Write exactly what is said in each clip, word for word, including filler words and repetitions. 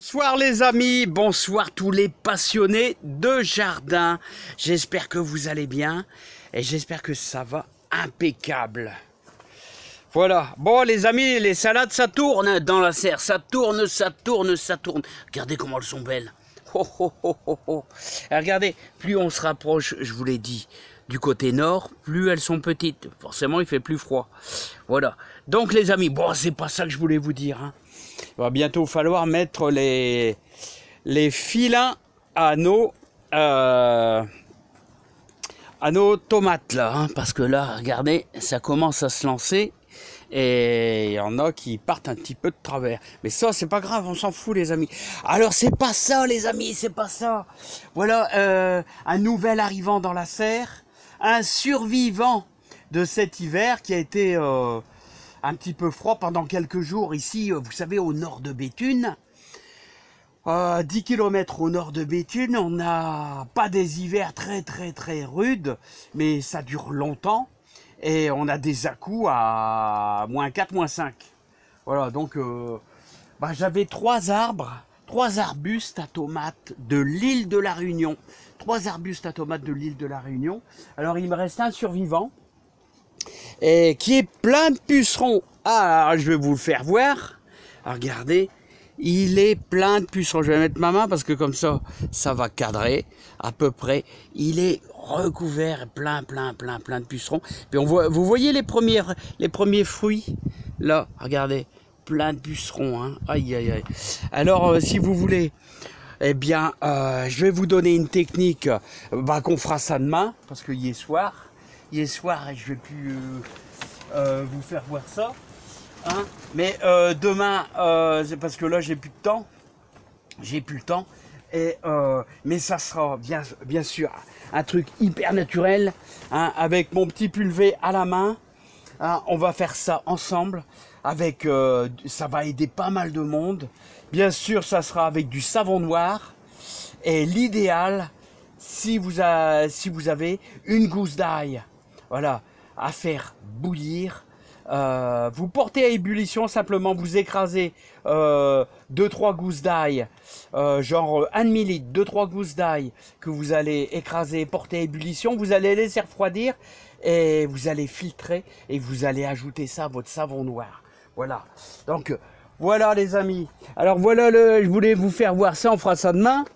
Bonsoir les amis, bonsoir tous les passionnés de jardin. J'espère que vous allez bien et j'espère que ça va impeccable. Voilà, bon les amis, les salades ça tourne dans la serre, ça tourne, ça tourne, ça tourne. Regardez comment elles sont belles. Oh, oh, oh, oh, oh. Et regardez, plus on se rapproche, je vous l'ai dit, du côté nord, plus elles sont petites. Forcément, il fait plus froid. Voilà. Donc les amis, bon, c'est pas ça que je voulais vous dire. Hein. Il va bientôt falloir mettre les, les filins à nos, euh, à nos tomates là. Hein, parce que là, regardez, ça commence à se lancer. Et il y en a qui partent un petit peu de travers. Mais ça, c'est pas grave, on s'en fout, les amis. Alors, c'est pas ça, les amis, c'est pas ça. Voilà, euh, un nouvel arrivant dans la serre. Un survivant de cet hiver qui a été euh, un petit peu froid pendant quelques jours. Ici, vous savez, au nord de Béthune. Euh, dix kilomètres au nord de Béthune, on n'a pas des hivers très, très, très rudes. Mais ça dure longtemps. Et on a des à-coups à moins quatre, moins cinq. Voilà, donc euh, bah, j'avais trois arbres, trois arbustes à tomates de l'île de la Réunion. Trois arbustes à tomates de l'île de la Réunion. Alors il me reste un survivant, et qui est plein de pucerons. Ah, alors, je vais vous le faire voir. Alors, regardez, il est plein de pucerons. Je vais mettre ma main parce que comme ça, ça va cadrer à peu près. Il est recouvert, plein, plein, plein, plein de pucerons. Puis on voit, vous voyez les premiers, les premiers fruits là, regardez, plein de pucerons. Hein. Aïe, aïe, aïe. Alors, euh, si vous voulez, eh bien, euh, je vais vous donner une technique. Bah, qu'on fera ça demain, parce que hier soir, hier soir, je vais plus euh, euh, vous faire voir ça. Hein. Mais euh, demain, euh, c'est parce que là, j'ai plus de temps. J'ai plus le temps. Et, euh, mais ça sera bien, bien sûr un truc hyper naturel, hein, avec mon petit pulvé à la main. Hein, on va faire ça ensemble. Avec, euh, ça va aider pas mal de monde. Bien sûr, ça sera avec du savon noir. Et l'idéal, si vous, a, si vous avez une gousse d'ail, voilà, à faire bouillir. Euh, vous portez à ébullition, simplement vous écrasez euh, deux trois gousses d'ail, euh, genre un demi-litre, deux trois gousses d'ail que vous allez écraser, porter à ébullition, vous allez laisser refroidir et vous allez filtrer et vous allez ajouter ça à votre savon noir. Voilà, donc voilà les amis. Alors voilà, le, je voulais vous faire voir ça, on fera ça demain.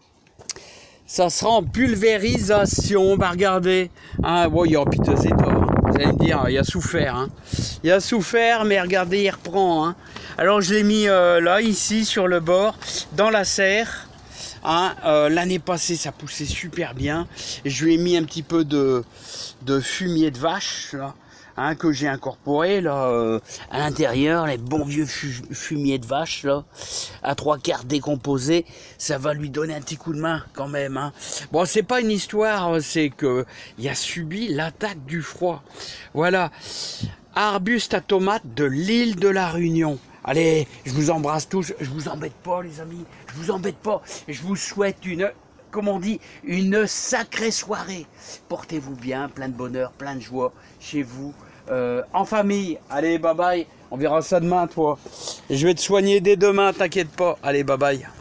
Ça sera en pulvérisation, bah regardez, hein, bon, il y a piteux pas. Vous allez me dire, il a souffert, hein. Il a souffert, mais regardez, il reprend. Hein. Alors je l'ai mis euh, là, ici, sur le bord, dans la serre. Hein. Euh, L'année passée, ça poussait super bien. Et je lui ai mis un petit peu de, de fumier de vache, là, hein, que j'ai incorporé là, euh, à l'intérieur, les bons vieux fumiers de vache, là, à trois quarts décomposés. Ça va lui donner un petit coup de main quand même. Hein. Bon, c'est pas une histoire, c'est que il a subi l'attaque du froid. Voilà, arbuste à tomates de l'île de la Réunion. Allez, je vous embrasse tous, je vous embête pas les amis, je vous embête pas. Je vous souhaite une, comme on dit, une sacrée soirée. Portez-vous bien, plein de bonheur, plein de joie chez vous. Euh, en famille, allez bye bye, on verra ça demain toi. Et je vais te soigner dès demain, t'inquiète pas, allez bye bye.